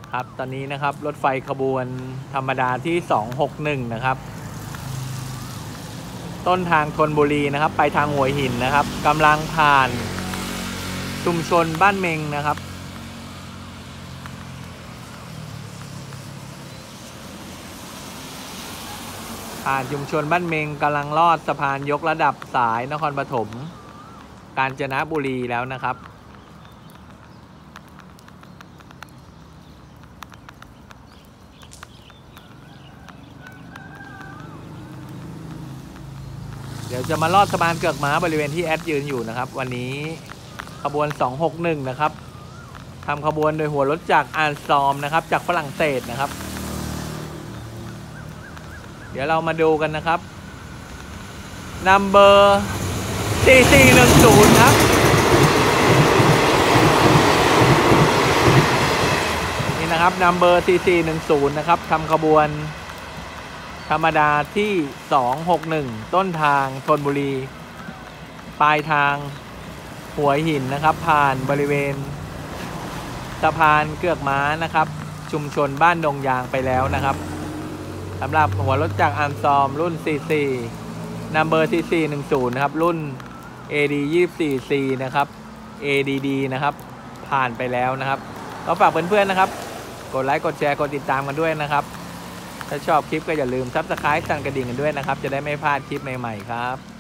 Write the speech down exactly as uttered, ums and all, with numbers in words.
ครับตอนนี้นะครับรถไฟขบวนธรรมดาที่สองหกหนึ่งนะครับต้นทางธนบุรีนะครับไปทางหัวหินนะครับกำลังผ่านชุมชนบ้านเมงนะครับผ่านชุมชนบ้านเมงกำลังลอดสะพานยกระดับสายนครปฐมกาญจนบุรีแล้วนะครับเดี๋ยวจะมาลอดสะพานเกือกม้าบริเวณที่แอดยืนอยู่นะครับวันนี้ขบวนสองหกหนึ่งนะครับทำขบวนโดยหัวรถจากอันซอมนะครับจากฝรั่งเศสนะครับเดี๋ยวเรามาดูกันนะครับนัมเบอร์สี่สี่หนึ่งศูนย์ครับนี่นะครับนัมเบอร์สี่สี่หนึ่งศูนย์นะครับทำขบวนธรรมดาที่สองหกหนึ่งต้นทางธนบุรีปลายทางหัวหินนะครับผ่านบริเวณสะพานเกือกม้านะครับชุมชนบ้านดงยางไปแล้วนะครับสำหรับหัวรถจักรอันซอมรุ่น ซี ซี นัมเบอร์สี่สี่หนึ่งศูนย์นะครับรุ่น เอ ดี ยี่สิบสี่ ซี นะครับ เอ ดี ดี นะครับผ่านไปแล้วนะครับก็ฝากเพื่อนๆนะครับกดไลค์กดแชร์กดติดตามกันด้วยนะครับถ้าชอบคลิปก็อย่าลืมซับสไครบ์สั่นกระดิ่งกันด้วยนะครับจะได้ไม่พลาดคลิปใหม่ๆครับ